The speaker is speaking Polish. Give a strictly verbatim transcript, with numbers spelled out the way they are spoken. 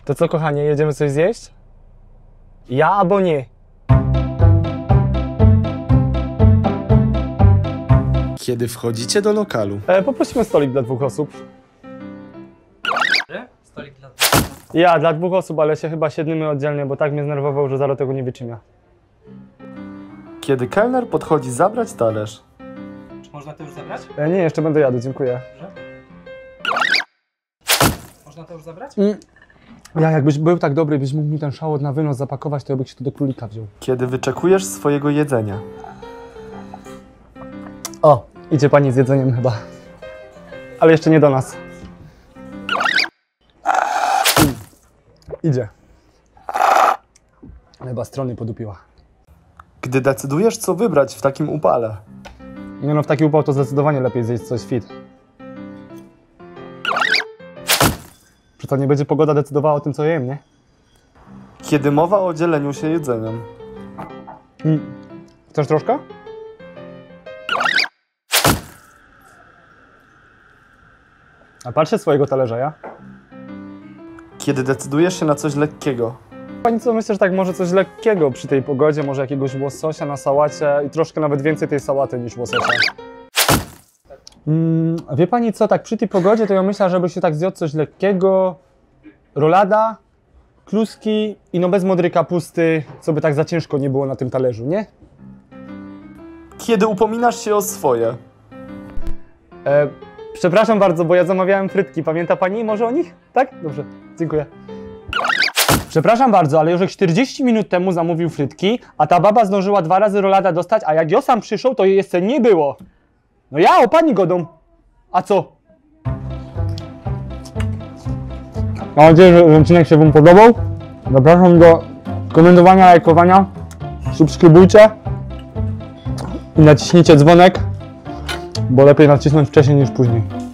To co, kochanie, jedziemy coś zjeść? Ja albo nie? Kiedy wchodzicie do lokalu? E, poprosimy stolik dla dwóch osób. Stolik dla dwóch. Ja, dla dwóch osób, ale się chyba siedmimy oddzielnie, bo tak mnie znerwował, że zaraz tego nie wytrzymia. Kiedy kelner podchodzi zabrać talerz? Czy można to już zabrać? E, nie, jeszcze będę jadł, dziękuję. Dobrze. Można to już zabrać? Mm. Ja, jakbyś był tak dobry, byś mógł mi ten szałot na wynos zapakować, to ja bych się tu do królika wziął. Kiedy wyczekujesz swojego jedzenia? O, idzie pani z jedzeniem chyba. Ale jeszcze nie do nas. Mm. Idzie. Chyba strony podupiła. Gdy decydujesz, co wybrać w takim upale? Nie no, w taki upał to zdecydowanie lepiej zjeść coś fit. Przecież nie będzie pogoda decydowała o tym, co jem, nie? Kiedy mowa o dzieleniu się jedzeniem? Mm. Chcesz troszkę? A patrzę swojego talerza, ja? Kiedy decydujesz się na coś lekkiego? Pani co, myślę, że tak może coś lekkiego przy tej pogodzie, może jakiegoś łososia na sałacie i troszkę nawet więcej tej sałaty niż łososia. Mm, wie pani co, tak przy tej pogodzie to ja myślę, żeby się tak zjadł coś lekkiego, rolada, kluski i no bez modrej kapusty, co by tak za ciężko nie było na tym talerzu, nie? Kiedy upominasz się o swoje? E, przepraszam bardzo, bo ja zamawiałem frytki, pamięta pani może o nich? Tak? Dobrze, dziękuję. Przepraszam bardzo, ale już czterdzieści minut temu zamówił frytki, a ta baba zdążyła dwa razy rolada dostać, a jak ja sam przyszedł, to jej jeszcze nie było. No ja, o pani godą. A co? Mam nadzieję, że odcinek się wam podobał. Zapraszam do komentowania, lajkowania. Subskrybujcie. I naciśnijcie dzwonek, bo lepiej nacisnąć wcześniej niż później.